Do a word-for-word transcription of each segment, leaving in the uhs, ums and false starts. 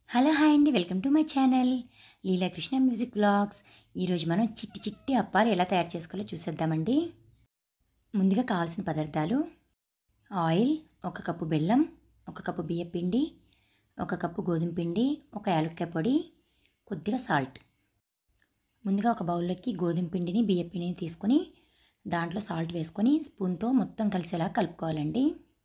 Hello hi అండి, welcome to my channel Leela Krishna music vlogs. ఈరోజు మనం చిట్టి చిట్టి అప్పాలు ఎలా తయారు చేసుకోవాలో చూసేద్దామండి. ముందుగా కావాల్సిన పదార్థాలు: ఆయిల్, ఒక కప్పు బెల్లం, ఒక కప్పు బియ్యం పిండి, ఒక కప్పు గోధుమ పిండి, ఒక యాలక్కాయ పొడి, కొద్దిగా సాల్ట్. ముందుగా ఒక బౌల్లోకి గోధుమ పిండిని బియ్యం పిండిని తీసుకొని దాంట్లో సాల్ట్ వేసుకొని స్పూన్తో మొత్తం కలిసేలా కలుపుకోవాలండి.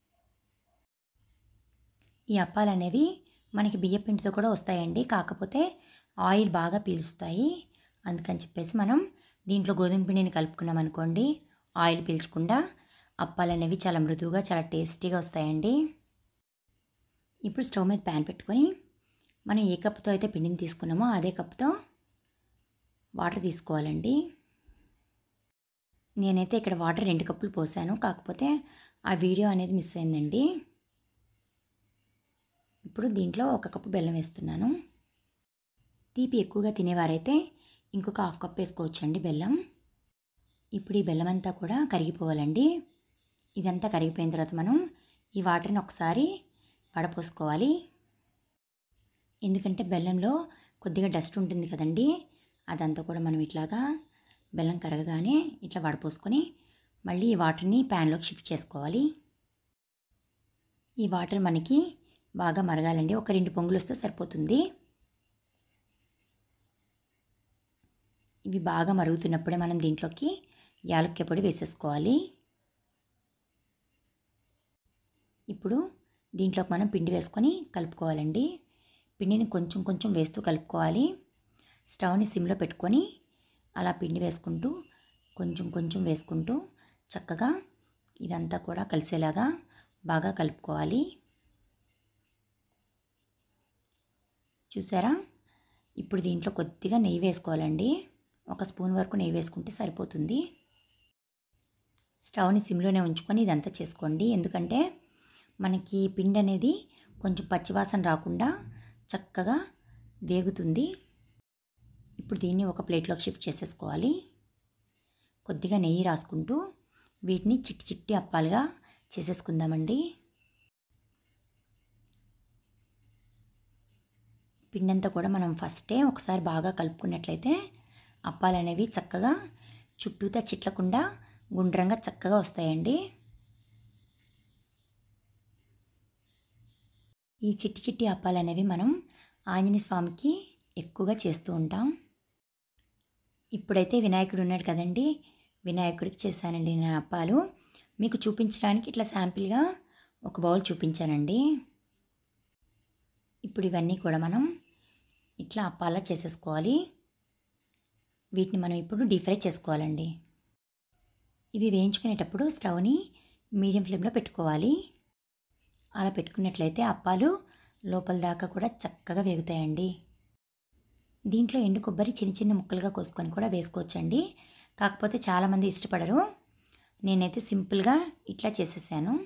ఈ అప్పాలు అనేవి మనకి బియ్యం పిండితో కూడా వస్తాయండి, కాకపోతే ఆయిల్ బాగా పీల్చుతాయి. అందుకని చెప్పేసి మనం దీంట్లో గోధుమ పిండిని కలుపుకున్నాం అనుకోండి, ఆయిల్ పీల్చకుండా అప్పాలు అనేవి చాలా మృదువుగా చాలా టేస్టీగా వస్తాయండి. ఇప్పుడు స్టవ్ మీద ప్యాన్ పెట్టుకొని మనం ఏ కప్పుతో అయితే పిండిని తీసుకున్నామో అదే కప్పుతో వాటర్ తీసుకోవాలండి. నేనైతే ఇక్కడ వాటర్ రెండు కప్పులు పోసాను, కాకపోతే ఆ వీడియో అనేది మిస్ అయిందండి. ఇప్పుడు దీంట్లో ఒక కప్పు బెల్లం వేస్తున్నాను. తీపి ఎక్కువగా తినేవారైతే ఇంకొక హాఫ్ కప్ వేసుకోవచ్చండి బెల్లం. ఇప్పుడు ఈ బెల్లం అంతా కూడా కరిగిపోవాలండి. ఇదంతా కరిగిపోయిన తర్వాత మనం ఈ వాటర్ని ఒకసారి వడపోసుకోవాలి. ఎందుకంటే బెల్లంలో కొద్దిగా డస్ట్ ఉంటుంది కదండి, అదంతా కూడా మనం ఇట్లాగా బెల్లం కరగగానే ఇట్లా వడపోసుకొని మళ్ళీ ఈ వాటర్ని ప్యాన్లోకి షిఫ్ట్ చేసుకోవాలి. ఈ వాటర్ మనకి బాగా మరగాలండి, ఒక రెండు పొంగులు వస్తే సరిపోతుంది. ఇవి బాగా మరుగుతున్నప్పుడే మనం దీంట్లోకి యాలక్కాయ పొడి వేసేసుకోవాలి. ఇప్పుడు దీంట్లోకి మనం పిండి వేసుకొని కలుపుకోవాలండి. పిండిని కొంచెం కొంచెం వేస్తూ కలుపుకోవాలి. స్టవ్ని సిమ్లో పెట్టుకొని అలా పిండి వేసుకుంటూ కొంచెం కొంచెం వేసుకుంటూ చక్కగా ఇదంతా కూడా కలిసేలాగా బాగా కలుపుకోవాలి. చూసారా? ఇప్పుడు దీంట్లో కొద్దిగా నెయ్యి వేసుకోవాలండి. ఒక స్పూన్ వరకు నెయ్యి వేసుకుంటే సరిపోతుంది. స్టవ్ని సిమ్లోనే ఉంచుకొని ఇదంతా చేసుకోండి, ఎందుకంటే మనకి పిండి అనేది కొంచెం పచ్చివాసన రాకుండా చక్కగా వేగుతుంది. ఇప్పుడు దీన్ని ఒక ప్లేట్లోకి షిఫ్ట్ చేసేసుకోవాలి. కొద్దిగా నెయ్యి రాసుకుంటూ వీటిని చిట్టి చిట్టి అప్పాలుగా చేసేసుకుందామండి. పిండంతా కూడా మనం ఫస్టే ఒకసారి బాగా కలుపుకున్నట్లయితే అప్పాలు అనేవి చక్కగా చుట్టూతా చిట్లకుండా గుండ్రంగా చక్కగా వస్తాయండి. ఈ చిట్టి చిట్టి అప్పాలు అనేవి మనం ఆంజనేయ స్వామికి ఎక్కువగా చేస్తూ ఉంటాం. ఇప్పుడైతే వినాయకుడు ఉన్నాడు కదండి, వినాయకుడికి చేశానండి నేను అప్పాలు. మీకు చూపించడానికి ఇట్లా శాంపిల్గా ఒక బౌల్ చూపించానండి. ఇప్పుడు ఇవన్నీ కూడా మనం ఇట్లా అప్పాలా చేసేసుకోవాలి. వీటిని మనం ఇప్పుడు డీప్ ఫ్రై చేసుకోవాలండి. ఇవి వేయించుకునేటప్పుడు స్టవ్ని మీడియం ఫ్లేమ్లో పెట్టుకోవాలి. అలా పెట్టుకున్నట్లయితే అప్పాలు లోపల దాకా కూడా చక్కగా వేగుతాయండి. దీంట్లో ఎండు కొబ్బరి చిన్న చిన్న ముక్కలుగా కోసుకొని కూడా వేసుకోవచ్చండి, కాకపోతే చాలామంది ఇష్టపడరు. నేనైతే సింపుల్గా ఇట్లా చేసేసాను.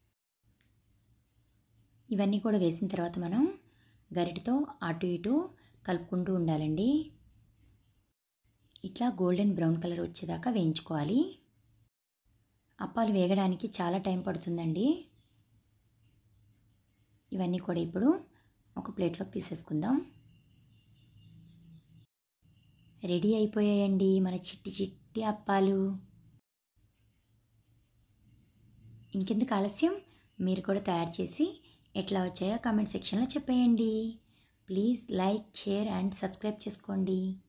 ఇవన్నీ కూడా వేసిన తర్వాత మనం గరిటతో అటు ఇటు కలుపుకుంటూ ఉండాలండి. ఇట్లా గోల్డెన్ బ్రౌన్ కలర్ వచ్చేదాకా వేయించుకోవాలి. అప్పాలు వేగడానికి చాలా టైం పడుతుందండి. ఇవన్నీ కూడా ఇప్పుడు ఒక ప్లేట్లోకి తీసేసుకుందాం. రెడీ అయిపోయాయండి మన చిట్టి చిట్టి అప్పాలు. ఇంకెందుకు ఆలస్యం, మీరు కూడా తయారు చేసి ఎట్లా వచ్చాయో కామెంట్ సెక్షన్లో చెప్పేయండి. Please like, share and subscribe చేసుకోండి.